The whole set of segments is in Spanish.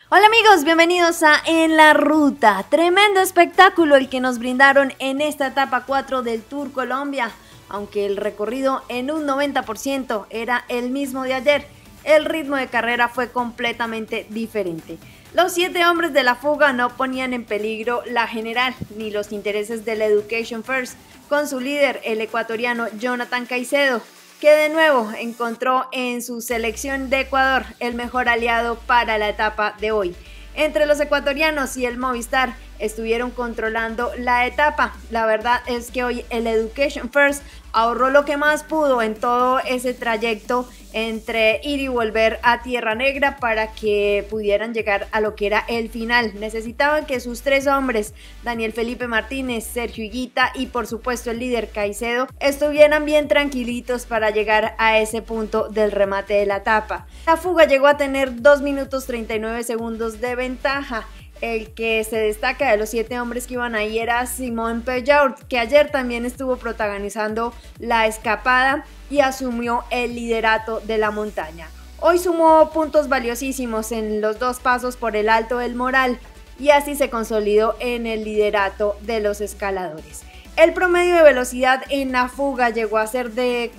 Hola amigos, bienvenidos a En la Ruta. Tremendo espectáculo el que nos brindaron en esta etapa 4 del Tour Colombia. Aunque el recorrido en un 90% era el mismo de ayer, el ritmo de carrera fue completamente diferente. Los 7 hombres de la fuga no ponían en peligro la general ni los intereses del Education First, con su líder, el ecuatoriano Jonathan Caicedo, que de nuevo encontró en su selección de Ecuador el mejor aliado para la etapa de hoy. Entre los ecuatorianos y el Movistar estuvieron controlando la etapa. La verdad es que hoy el Education First ahorró lo que más pudo en todo ese trayecto entre ir y volver a Tierra Negra para que pudieran llegar a lo que era el final. Necesitaban que sus 3 hombres, Daniel Felipe Martínez, Sergio Higuita y por supuesto el líder Caicedo, estuvieran bien tranquilitos para llegar a ese punto del remate de la etapa. La fuga llegó a tener 2 minutos 39 segundos de ventaja. El que se destaca de los 7 hombres que iban ahí era Simon Peugeot, que ayer también estuvo protagonizando la escapada y asumió el liderato de la montaña. Hoy sumó puntos valiosísimos en los 2 pasos por el Alto del Moral y así se consolidó en el liderato de los escaladores. El promedio de velocidad en la fuga llegó a ser de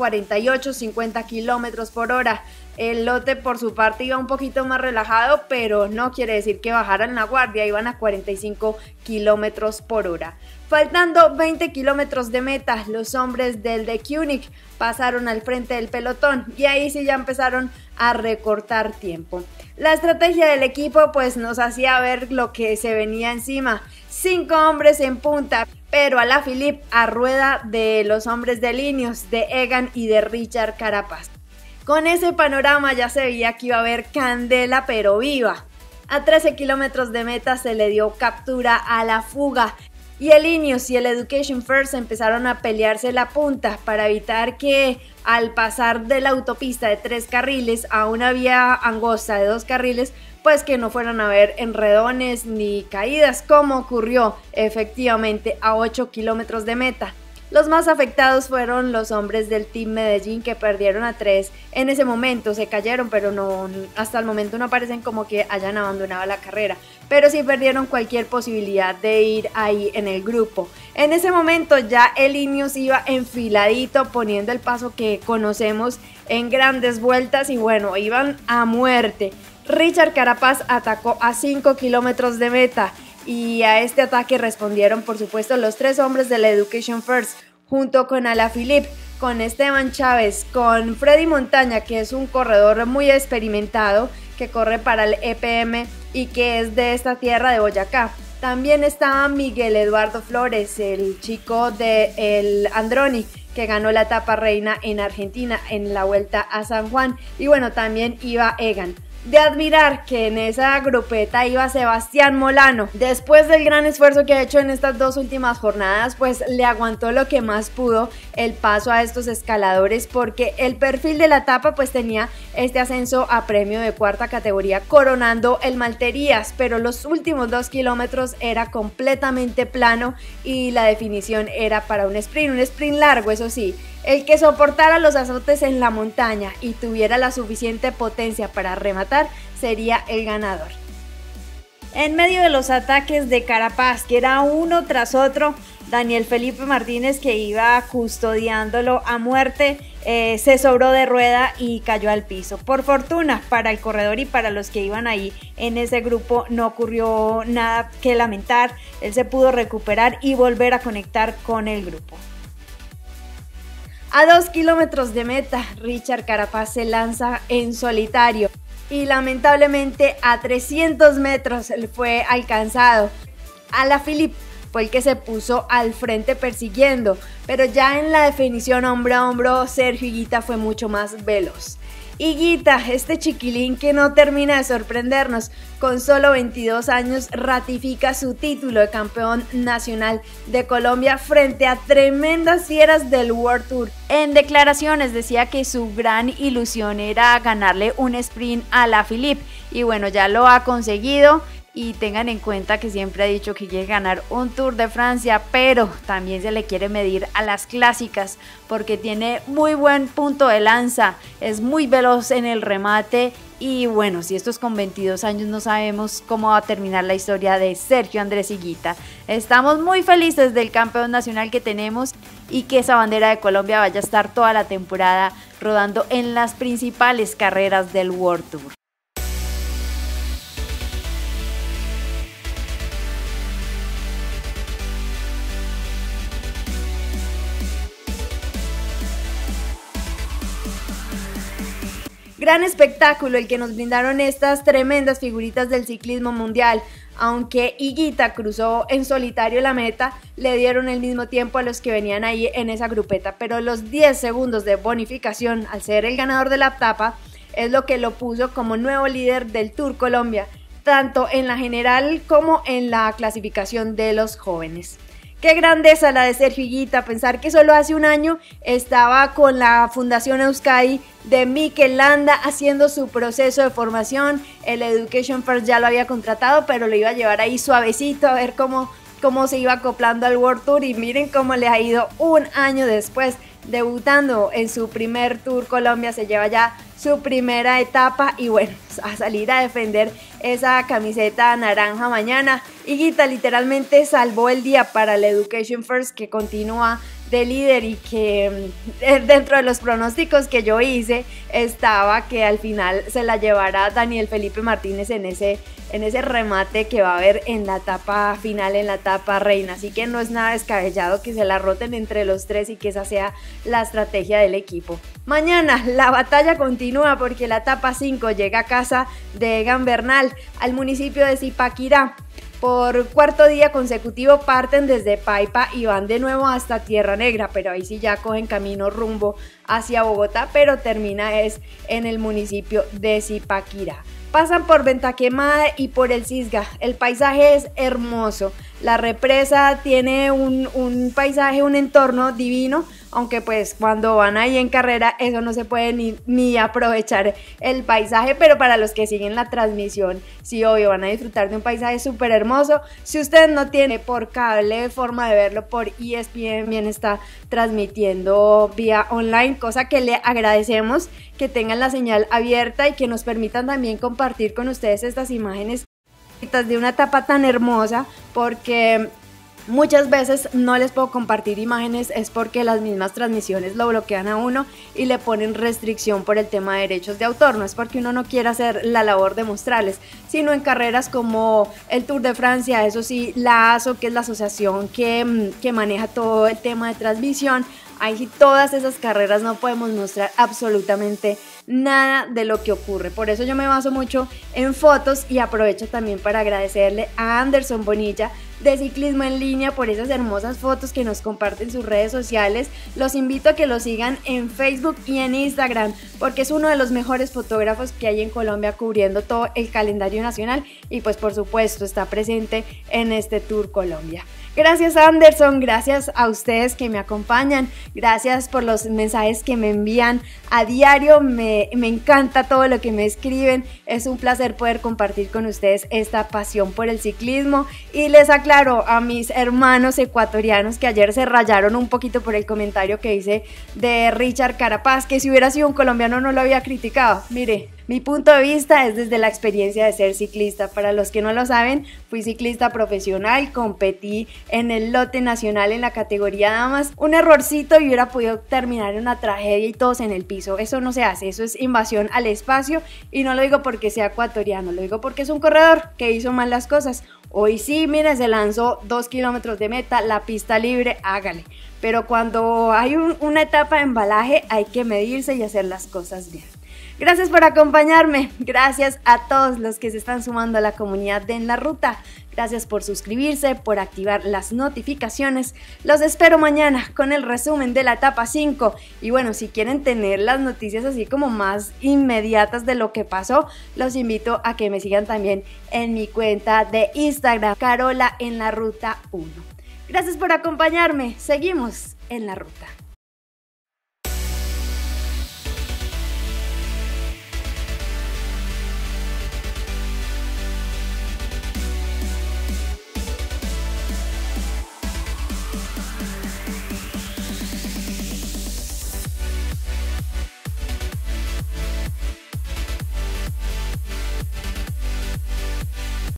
48-50 kilómetros por hora. El lote por su parte iba un poquito más relajado, pero no quiere decir que bajaran la guardia, iban a 45 kilómetros por hora. Faltando 20 kilómetros de meta, los hombres del de Koenig pasaron al frente del pelotón y ahí sí ya empezaron a recortar tiempo. La estrategia del equipo pues nos hacía ver lo que se venía encima. 5 hombres en punta, pero Alaphilippe a rueda de los hombres de Ineos, de Egan y de Richard Carapaz. Con ese panorama ya se veía que iba a haber candela pero viva. A 13 kilómetros de meta se le dio captura a la fuga y el Ineos y el Education First empezaron a pelearse la punta para evitar que al pasar de la autopista de 3 carriles a una vía angosta de 2 carriles, pues que no fueran a haber enredones ni caídas, como ocurrió efectivamente a 8 kilómetros de meta. Los más afectados fueron los hombres del Team Medellín, que perdieron a 3 en ese momento, se cayeron, pero no, hasta el momento no parecen como que hayan abandonado la carrera, pero sí perdieron cualquier posibilidad de ir ahí en el grupo. En ese momento ya el Ineos iba enfiladito, poniendo el paso que conocemos en grandes vueltas y bueno, iban a muerte. Richard Carapaz atacó a 5 kilómetros de meta y a este ataque respondieron por supuesto los 3 hombres de la Education First junto con Alaphilippe, con Esteban Chávez, con Freddy Montaña, que es un corredor muy experimentado que corre para el EPM y que es de esta tierra de Boyacá. También estaba Miguel Eduardo Flores, el chico del Androni, que ganó la etapa reina en Argentina en la Vuelta a San Juan, y bueno, también iba Egan. De admirar que en esa grupeta iba Sebastián Molano. Después del gran esfuerzo que ha hecho en estas 2 últimas jornadas, pues le aguantó lo que más pudo el paso a estos escaladores, porque el perfil de la etapa pues tenía este ascenso a premio de 4ª categoría coronando el Malterías, pero los últimos 2 kilómetros era completamente plano y la definición era para un sprint largo, eso sí. El que soportara los azotes en la montaña y tuviera la suficiente potencia para rematar sería el ganador. En medio de los ataques de Carapaz, que era uno tras otro, Daniel Felipe Martínez, que iba custodiándolo a muerte, se sobró de rueda y cayó al piso. Por fortuna para el corredor y para los que iban ahí en ese grupo no ocurrió nada que lamentar. Él se pudo recuperar y volver a conectar con el grupo. A 2 kilómetros de meta, Richard Carapaz se lanza en solitario y lamentablemente a 300 metros fue alcanzado. Alaphilippe fue el que se puso al frente persiguiendo, pero ya en la definición hombro a hombro, Sergio Higuita fue mucho más veloz. Higuita, este chiquilín que no termina de sorprendernos, con solo 22 años ratifica su título de campeón nacional de Colombia frente a tremendas fieras del World Tour. En declaraciones decía que su gran ilusión era ganarle un sprint a Alaphilippe y bueno, ya lo ha conseguido. Y tengan en cuenta que siempre ha dicho que quiere ganar un Tour de Francia, pero también se le quiere medir a las clásicas porque tiene muy buen punto de lanza, es muy veloz en el remate Y bueno, si estos con 22 años no sabemos cómo va a terminar la historia de Sergio Andrés Higuita. Estamos muy felices del campeón nacional que tenemos y que esa bandera de Colombia vaya a estar toda la temporada rodando en las principales carreras del World Tour. Gran espectáculo el que nos brindaron estas tremendas figuritas del ciclismo mundial. Aunque Higuita cruzó en solitario la meta, le dieron el mismo tiempo a los que venían ahí en esa grupeta, pero los 10 segundos de bonificación al ser el ganador de la etapa es lo que lo puso como nuevo líder del Tour Colombia, tanto en la general como en la clasificación de los jóvenes. Qué grandeza la de Sergio Higuita, pensar que solo hace un año estaba con la Fundación Euskadi de Mikel Landa haciendo su proceso de formación. El Education First ya lo había contratado, pero lo iba a llevar ahí suavecito a ver cómo se iba acoplando al World Tour, y miren cómo le ha ido un año después, debutando en su primer Tour Colombia. Se lleva ya su primera etapa y bueno, a salir a defender esa camiseta naranja mañana. Higuita literalmente salvó el día para el Education First, que continúa de líder y que dentro de los pronósticos que yo hice estaba que al final se la llevará Daniel Felipe Martínez en ese remate que va a haber en la etapa final, en la etapa reina. Así que no es nada descabellado que se la roten entre los tres y que esa sea la estrategia del equipo. Mañana la batalla continúa porque la etapa 5 llega a casa de Egan Bernal, al municipio de Zipaquirá. Por cuarto día consecutivo parten desde Paipa y van de nuevo hasta Tierra Negra, pero ahí sí ya cogen camino rumbo hacia Bogotá, pero termina es en el municipio de Zipaquirá. Pasan por Venta Quemada y por el Cisga. El paisaje es hermoso. La represa tiene un paisaje, un entorno divino, aunque pues cuando van ahí en carrera eso no se puede ni aprovechar el paisaje, pero para los que siguen la transmisión, sí, obvio, van a disfrutar de un paisaje súper hermoso. Si usted no tiene por cable forma de verlo, por ESPN bien está transmitiendo vía online, cosa que le agradecemos, que tengan la señal abierta y que nos permitan también compartir con ustedes estas imágenes de una etapa tan hermosa, porque muchas veces no les puedo compartir imágenes es porque las mismas transmisiones lo bloquean a uno y le ponen restricción por el tema de derechos de autor. No es porque uno no quiera hacer la labor de mostrarles, sino en carreras como el Tour de Francia, eso sí, la ASO, que es la asociación que maneja todo el tema de transmisión, ahí sí todas esas carreras no podemos mostrar absolutamente nada de lo que ocurre. Por eso yo me baso mucho en fotos y aprovecho también para agradecerle a Anderson Bonilla de Ciclismo en Línea por esas hermosas fotos que nos comparte en sus redes sociales. Los invito a que lo sigan en Facebook y en Instagram, porque es uno de los mejores fotógrafos que hay en Colombia cubriendo todo el calendario nacional y pues por supuesto está presente en este Tour Colombia. Gracias Anderson, gracias a ustedes que me acompañan, gracias por los mensajes que me envían a diario, me encanta todo lo que me escriben, es un placer poder compartir con ustedes esta pasión por el ciclismo. Y les aclaro a mis hermanos ecuatorianos que ayer se rayaron un poquito por el comentario que hice de Richard Carapaz, que si hubiera sido un colombiano no lo había criticado. Mire, mi punto de vista es desde la experiencia de ser ciclista. Para los que no lo saben, fui ciclista profesional, competí en el lote nacional en la categoría damas. Un errorcito y hubiera podido terminar en una tragedia y todos en el piso. Eso no se hace, eso es invasión al espacio, y no lo digo porque sea ecuatoriano, lo digo porque es un corredor que hizo mal las cosas. Hoy sí, mire, se lanzó 2 kilómetros de meta, la pista libre, hágale. Pero cuando hay una etapa de embalaje hay que medirse y hacer las cosas bien. Gracias por acompañarme, gracias a todos los que se están sumando a la comunidad de En la Ruta, gracias por suscribirse, por activar las notificaciones. Los espero mañana con el resumen de la etapa 5 y bueno, si quieren tener las noticias así como más inmediatas de lo que pasó, los invito a que me sigan también en mi cuenta de Instagram, Carola en la Ruta 1. Gracias por acompañarme, seguimos en la ruta.